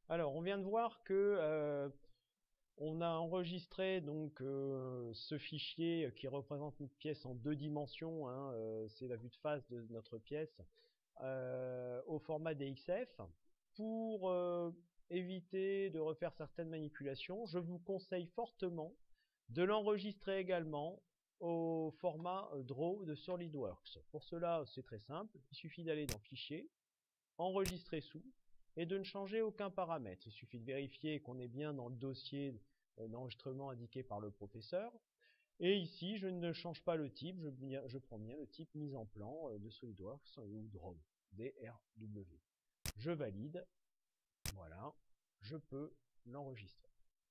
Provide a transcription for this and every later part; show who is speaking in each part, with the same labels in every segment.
Speaker 1: Alors, on vient de voir que on a enregistré donc ce fichier qui représente une pièce en 2 dimensions, hein, c'est la vue de face de notre pièce, au format DXF. Pour éviter de refaire certaines manipulations, je vous conseille fortement de l'enregistrer également au format DRAW de SolidWorks. Pour cela, c'est très simple, il suffit d'aller dans Fichier, Enregistrer sous, et de ne changer aucun paramètre. Il suffit de vérifier qu'on est bien dans le dossier d'enregistrement indiqué par le professeur. Et ici, je ne change pas le type, je prends bien le type mise en plan de SolidWorks ou DRAW, DRW. Je valide, voilà, je peux l'enregistrer.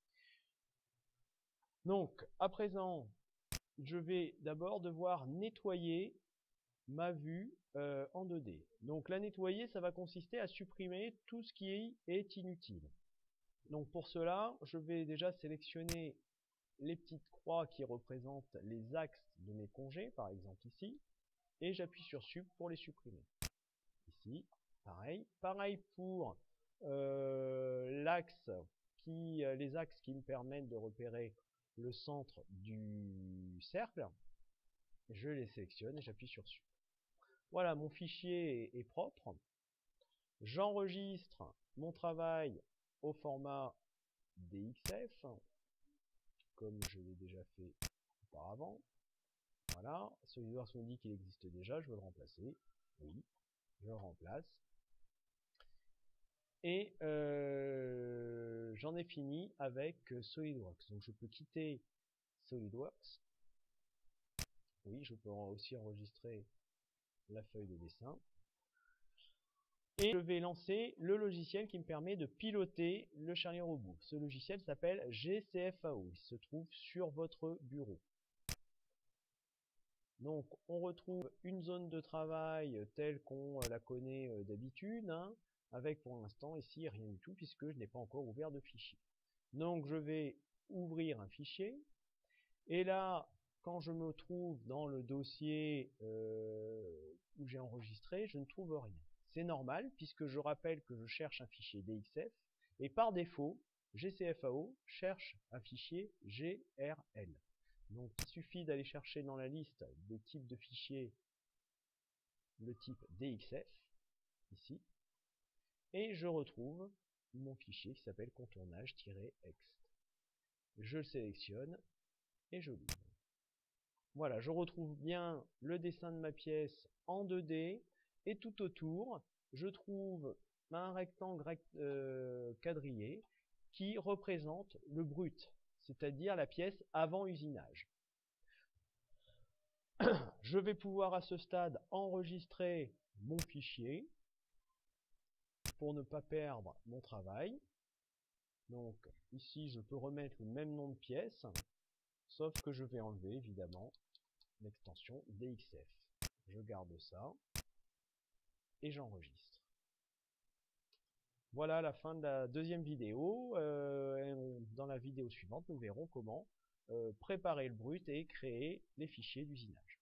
Speaker 1: Donc, à présent, je vais d'abord devoir nettoyer ma vue en 2D. Donc la nettoyer, ça va consister à supprimer tout ce qui est inutile. Donc pour cela, je vais déjà sélectionner les petites croix qui représentent les axes de mes congés, par exemple ici, et j'appuie sur Sup pour les supprimer. Ici, pareil. Pareil pour les axes qui me permettent de repérer le centre du cercle. Je les sélectionne et j'appuie sur Sup. Voilà, mon fichier est propre. J'enregistre mon travail au format DXF, comme je l'ai déjà fait auparavant. Voilà, SolidWorks me dit qu'il existe déjà, je veux le remplacer. Oui, je le remplace. Et j'en ai fini avec SolidWorks. Donc je peux quitter SolidWorks. Oui, je peux aussi enregistrer la feuille de dessin. Et je vais lancer le logiciel qui me permet de piloter le charnier robot. Ce logiciel s'appelle GCFAO. Il se trouve sur votre bureau. Donc on retrouve une zone de travail telle qu'on la connaît d'habitude, hein, avec pour l'instant ici rien du tout puisque je n'ai pas encore ouvert de fichier. Donc je vais ouvrir un fichier et là quand je me trouve dans le dossier où j'ai enregistré, je ne trouve rien. C'est normal puisque je rappelle que je cherche un fichier DXF et par défaut GCFAO cherche un fichier GRL. Donc il suffit d'aller chercher dans la liste des types de fichiers le type DXF, ici, et je retrouve mon fichier qui s'appelle contournage-ext. Je le sélectionne et je l'ouvre. Voilà, je retrouve bien le dessin de ma pièce en 2D, et tout autour, je trouve un rectangle quadrillé qui représente le brut, c'est-à-dire la pièce avant usinage. Je vais pouvoir à ce stade enregistrer mon fichier pour ne pas perdre mon travail. Donc ici je peux remettre le même nom de pièce, sauf que je vais enlever évidemment l'extension DXF. Je garde ça et j'enregistre. Voilà la fin de la deuxième vidéo. Dans la vidéo suivante, nous verrons comment préparer le brut et créer les fichiers d'usinage.